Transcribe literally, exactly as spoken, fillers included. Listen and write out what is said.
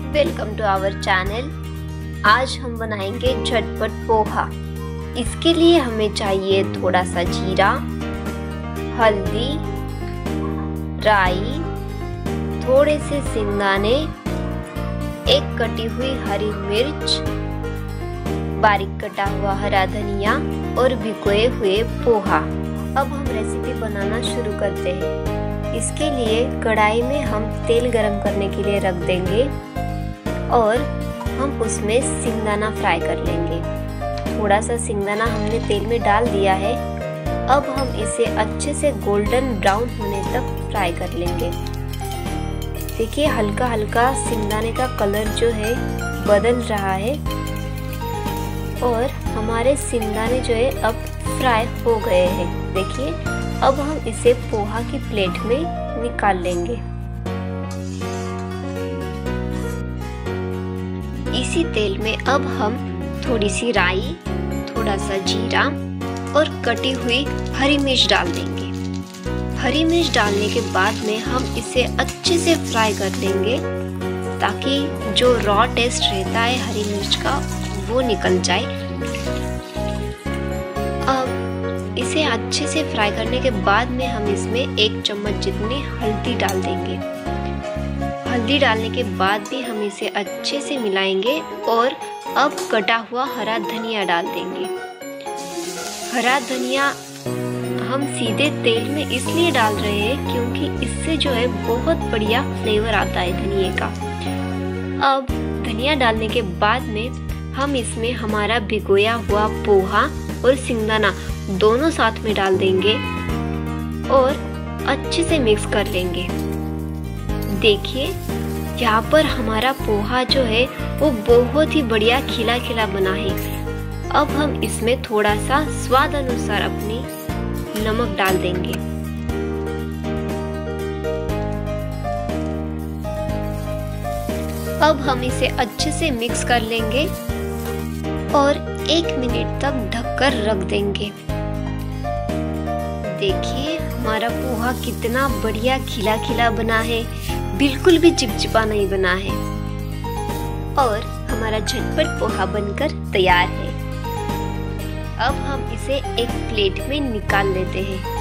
Welcome to our channel. आज हम बनाएंगे झटपट पोहा। इसके लिए हमें चाहिए थोड़ा सा जीरा, हल्दी, राई, थोड़े से सिंगदाने, एक कटी हुई हरी मिर्च, बारीक कटा हुआ हरा धनिया और भिगोए हुए पोहा। अब हम रेसिपी बनाना शुरू करते हैं। इसके लिए कढ़ाई में हम तेल गरम करने के लिए रख देंगे और हम उसमें सिंगदाना फ्राई कर लेंगे। थोड़ा सा सिंगदाना हमने तेल में डाल दिया है। अब हम इसे अच्छे से गोल्डन ब्राउन होने तक फ्राई कर लेंगे। देखिए हल्का हल्का सिंगदाने का कलर जो है बदल रहा है और हमारे सिंगदाने जो है अब फ्राई हो गए हैं। देखिए अब हम इसे पोहा की प्लेट में निकाल लेंगे। इसी तेल में अब हम थोड़ी सी राई, थोड़ा सा जीरा और कटी हुई हरी मिर्च डाल देंगे। हरी मिर्च डालने के बाद में हम इसे अच्छे से फ्राई कर लेंगे ताकि जो रॉ टेस्ट रहता है हरी मिर्च का वो निकल जाए। अब इसे अच्छे से फ्राई करने के बाद में हम इसमें एक चम्मच जितनी हल्दी डाल देंगे। हल्दी डालने के बाद भी हम इसे अच्छे से मिलाएंगे और अब कटा हुआ हरा धनिया डाल देंगे। हरा धनिया हम सीधे तेल में इसलिए डाल रहे हैं क्योंकि इससे जो है बहुत बढ़िया फ्लेवर आता है धनिये का। अब धनिया डालने के बाद में हम इसमें हमारा भिगोया हुआ पोहा और सिंगदाना दोनों साथ में डाल देंगे और अच्छे से मिक्स कर लेंगे। देखिए यहाँ पर हमारा पोहा जो है वो बहुत ही बढ़िया खिला खिला बना है। अब हम इसमें थोड़ा सा स्वाद अनुसार अपनी नमक डाल देंगे। अब हम इसे अच्छे से मिक्स कर लेंगे और एक मिनट तक ढककर रख देंगे। देखिए हमारा पोहा कितना बढ़िया खिला खिला बना है, बिल्कुल भी चिपचिपा नहीं बना है और हमारा झटपट पोहा बनकर तैयार है। अब हम इसे एक प्लेट में निकाल लेते हैं।